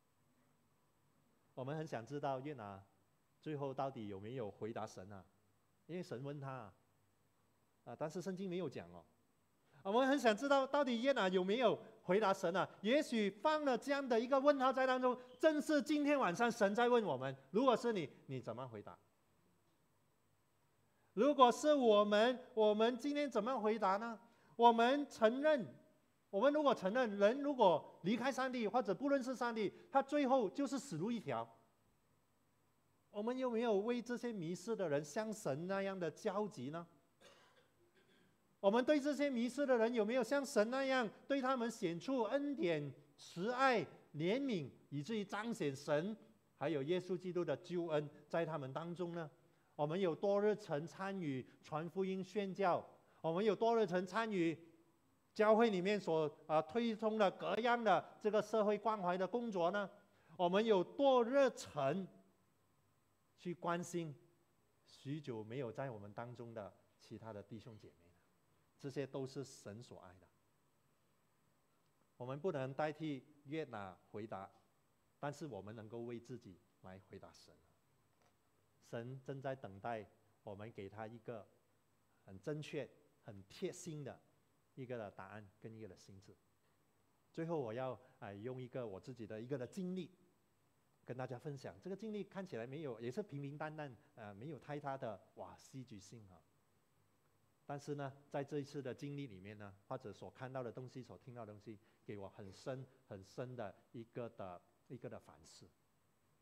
[SPEAKER 1] 我们很想知道约拿最后到底有没有回答神因为神问他但是圣经没有讲我们很想知道到底约拿有没有回答神也许放了这样的一个问号在当中，正是今天晚上神在问我们，如果是你怎么回答？如果是我们今天怎么回答呢？我们如果承认人如果离开上帝或者不认识上帝，他最后就是死路一条。我们有没有为这些迷失的人像神那样的焦急呢？我们对这些迷失的人有没有像神那样对他们显出恩典、慈爱、怜悯，以至于彰显神还有耶稣基督的救恩在他们当中呢？我们有多热忱参与传福音宣教？我们有多热忱参与教会里面所推动的各样的这个社会关怀的工作呢？我们有多热忱去关心许久没有在我们当中的其他的弟兄姐妹呢？这些都是神所爱的。我们不能代替约拿回答，但是我们能够为自己来回答神。神正在等待我们给他一个很正确、很贴心的一个的答案跟一个的心智。最后我要用一个我自己的一个的经历跟大家分享。这个经历看起来也是平平淡淡没有太大的戏剧性但是呢，在这一次的经历里面呢，或者所看到的东西、所听到的东西，给我很深很深的一个的反思。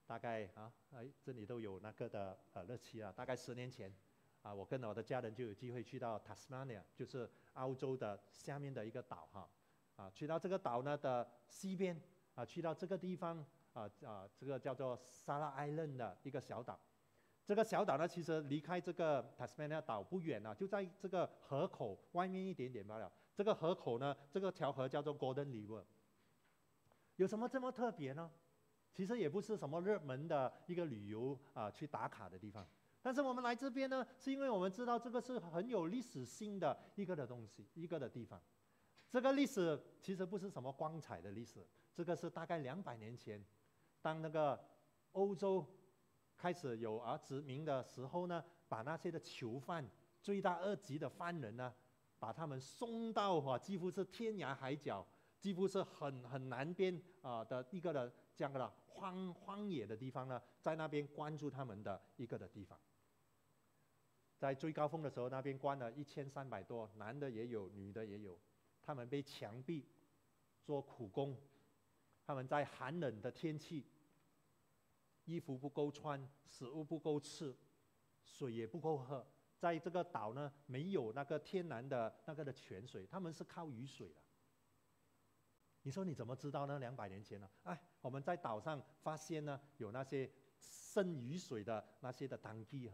[SPEAKER 1] 大概这里都有那个的日期啊，大概10年前啊，我跟我的家人就有机会去到 Tasmania， 就是澳洲的下面的一个岛哈，去到这个岛呢的西边啊，去到这个地方这个叫做 Sarah Island 的一个小岛。这个小岛呢，其实离开这个 Tasmania 岛不远啊，就在这个河口外面一点点罢了。这个河口呢，这个条河叫做 Golden River。有什么这么特别呢？其实也不是什么热门的一个旅游去打卡的地方，但是我们来这边呢，是因为我们知道这个是很有历史性的一个的东西，一个的地方。这个历史其实不是什么光彩的历史，这个是大概200年前，当那个欧洲开始有殖民的时候呢，把那些的囚犯、罪大恶极的犯人呢，把他们送到几乎是天涯海角，几乎是很南边的一个的这样的荒野的地方呢，在那边关住他们的一个的地方。在最高峰的时候，那边关了1300多，男的也有，女的也有。他们被强逼做苦工，他们在寒冷的天气，衣服不够穿，食物不够吃，水也不够喝。在这个岛呢，没有那个天然的那个的泉水，他们是靠雨水的。你说你怎么知道呢？200年前呢？我们在岛上发现呢，有那些生雨水的那些的当地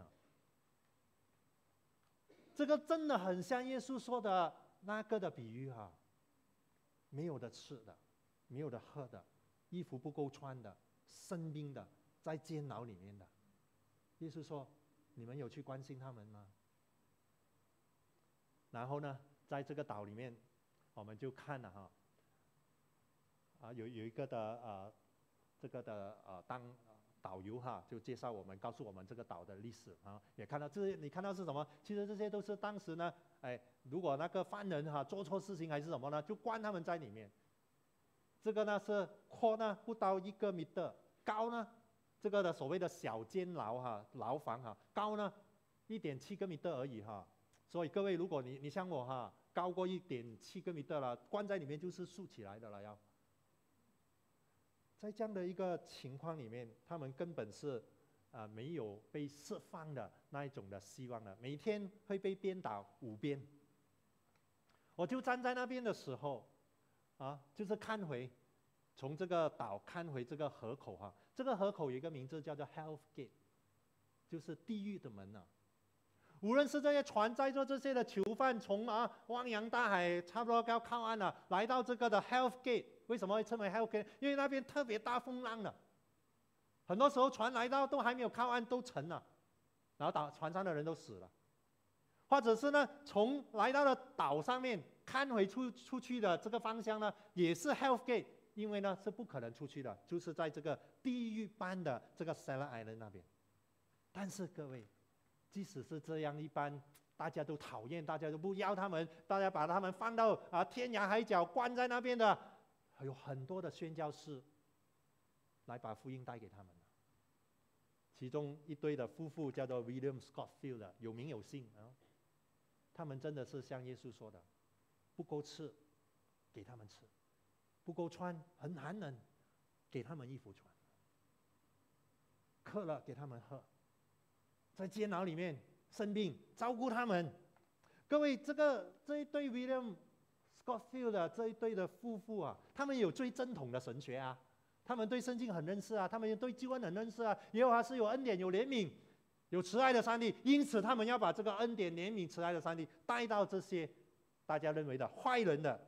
[SPEAKER 1] 这个真的很像耶稣说的那个的比喻没有的吃的，没有的喝的，衣服不够穿的，生病的，在监牢里面的。耶稣说：“你们有去关心他们吗？”然后呢，在这个岛里面，我们就看了有一个的这个的当导游就介绍我们，告诉我们这个岛的历史也看到你看到是什么？其实这些都是当时呢，如果那个犯人做错事情还是什么呢，就关他们在里面。这个呢是宽呢不到1个米的，高呢这个的所谓的小监牢牢房高呢1.7个米的而已所以各位，如果你像我高过1.7个米的了，关在里面就是竖起来的了要。在这样的一个情况里面，他们根本是没有被释放的那一种的希望的，每天会被鞭打5鞭。我就站在那边的时候就是看回从这个岛看回这个河口这个河口有一个名字叫做 Hell Gate， 就是地狱的门无论是这些船载着这些的囚犯从汪洋大海差不多要靠岸了，来到这个的 Hell Gate。为什么会称为 Hell Gate？ 因为那边特别大风浪的，很多时候船来到都还没有靠岸都沉了，然后船上的人都死了。或者是呢，从来到了岛上面看回出去的这个方向呢，也是 Hell Gate， 因为呢是不可能出去的，就是在这个地狱般的这个 Sarah Island 那边。但是各位，即使是这样一般，大家都讨厌，大家都不要他们，大家把他们放到天涯海角关在那边的，有很多的宣教士来把福音带给他们。其中一对的夫妇叫做 William Scottfield 的，有名有姓他们真的是像耶稣说的，不够吃给他们吃，不够穿很寒冷给他们衣服穿，渴了给他们喝，在监牢里面生病照顾他们。各位，这一对 William Scottfield 的这一对的夫妇他们有最正统的神学他们对圣经很认识他们对救恩很认识耶和华是有恩典有怜悯有慈爱的上帝，因此他们要把这个恩典怜悯慈爱的上帝带到这些大家认为的坏人的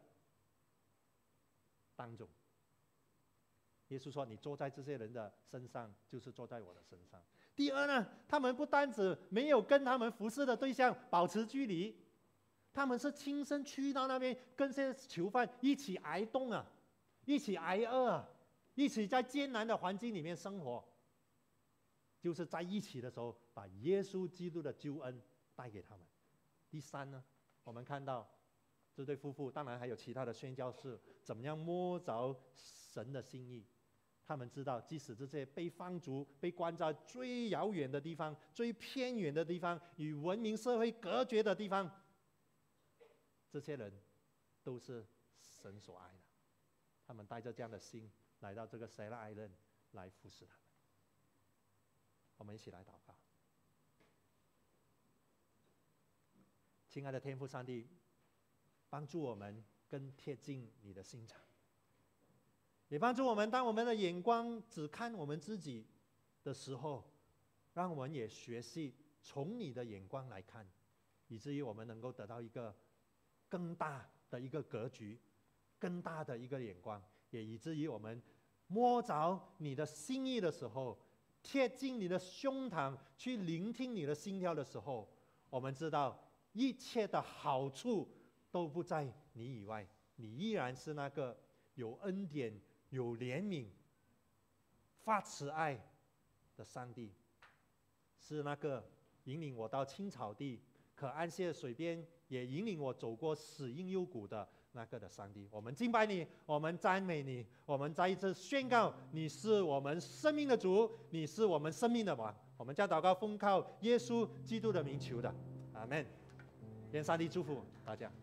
[SPEAKER 1] 当中。耶稣说：“你坐在这些人的身上，就是坐在我的身上。”第二呢，他们不单止没有跟他们服侍的对象保持距离，他们是亲身去到那边，跟这些囚犯一起挨冻一起挨饿一起在艰难的环境里面生活。就是在一起的时候，把耶稣基督的救恩带给他们。第三呢，我们看到这对夫妇，当然还有其他的宣教士，怎么样摸着神的心意。他们知道，即使这些被放逐、被关在最遥远的地方、最偏远的地方、与文明社会隔绝的地方，这些人都是神所爱的。他们带着这样的心来到这个 Sarah Island 来服侍他们。 我们一起来祷告。亲爱的天父上帝，帮助我们更贴近你的心肠，也帮助我们，当我们的眼光只看我们自己的时候，让我们也学习从你的眼光来看，以至于我们能够得到一个更大的一个格局，更大的一个眼光，也以至于我们摸着你的心意的时候，贴近你的胸膛去聆听你的心跳的时候，我们知道一切的好处都不在你以外，你依然是那个有恩典、有怜悯、发慈爱的上帝，是那个引领我到青草地、可安歇的水边，也引领我走过死荫幽谷的那个的上帝。我们敬拜你，我们赞美你，我们再一次宣告你是我们生命的主，你是我们生命的王。我们将祷告奉靠耶稣基督的名求的，阿们。愿上帝祝福大家。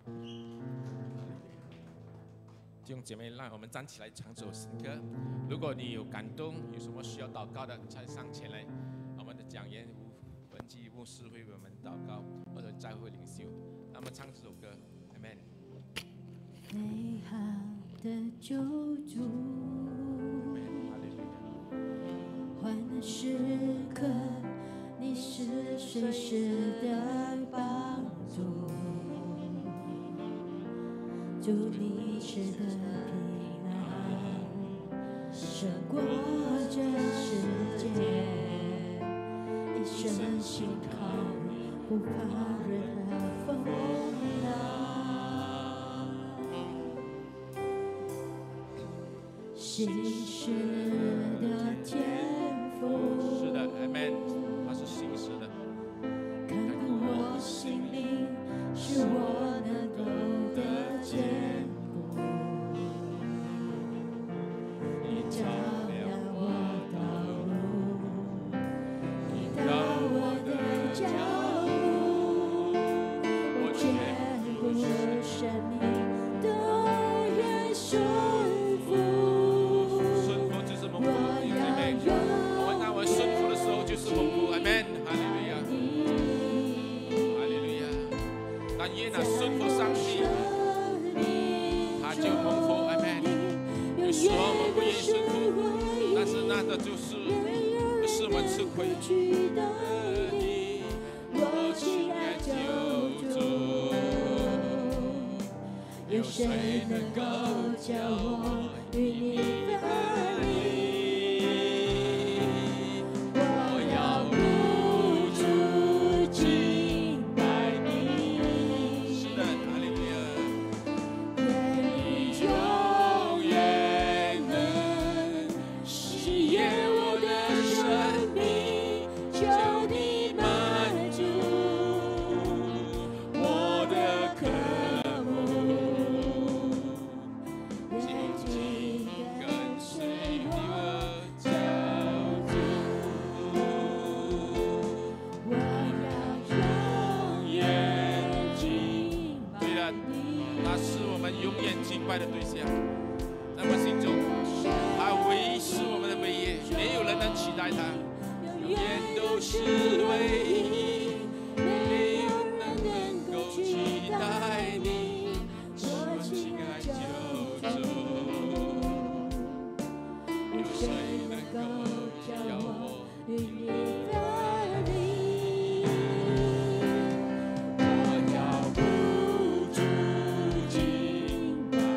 [SPEAKER 2] 弟兄姐妹，让我们站起来唱这首诗歌。如果你有感动，有什么需要祷告的，再上前来，我们的讲员文基牧师会为我们祷告，或者再会领袖。那么唱这首歌 ，Amen。
[SPEAKER 3] 美好的救主，患难时刻，你是随时的帮助，主你是的平安，胜过这世界，一生信靠你，不怕任何风浪。信实的天赋，
[SPEAKER 2] 是的 ，Amen， 他是信实的。
[SPEAKER 3] 看顾我心灵，使我能够得坚固。你照亮我道路，你导我的脚步，我全部生命都愿顺服。
[SPEAKER 2] 我当我顺服的时候就是蒙福 ，Amen， 哈利路亚，哈利路亚。但越那顺服上帝，他就蒙福 ，Amen。有时候我们不愿意顺服，但是那个就是我们吃亏。我亲爱救主，
[SPEAKER 3] 有谁能够叫我与你分离？
[SPEAKER 2] 的对象，在我心中，他唯一是我们的唯一，没有人能取代他，永远都是唯一，没有人能够取代你，我亲爱救主，有谁能够叫我与你分离？我要不住敬拜。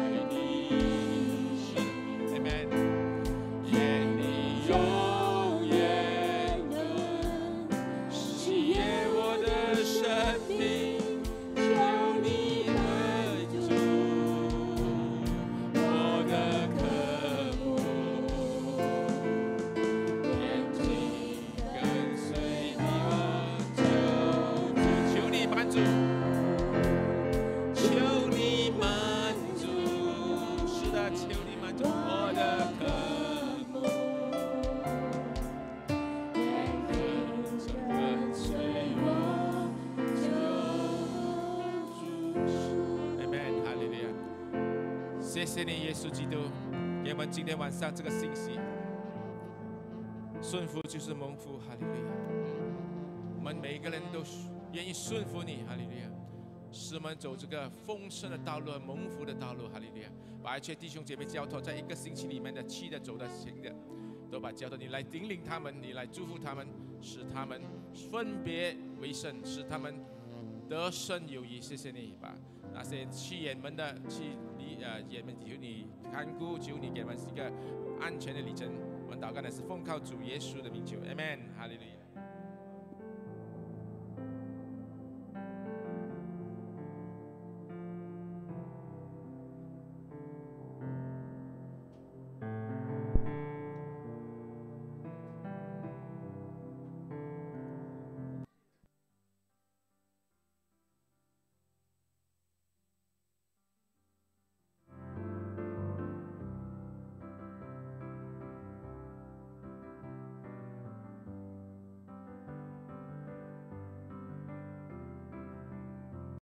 [SPEAKER 2] 谢谢你，耶稣基督，给我们今天晚上这个信息。 顺服就是蒙福，哈利路亚。我们每一个人都愿意顺服你，哈利路亚。使我们走这个丰盛的道路、蒙福的道路，哈利路亚！把一切弟兄姐妹交托，在一个星期里面的去的、走的、行的，都把交托你来引领他们，你来祝福他们，使他们分别为圣，使他们得胜有余。谢谢你，把那些去远门的远门，求你看顾，求你给我们一个安全的旅程。我们祷告的是奉靠主耶稣的名求，阿门，哈利路亚。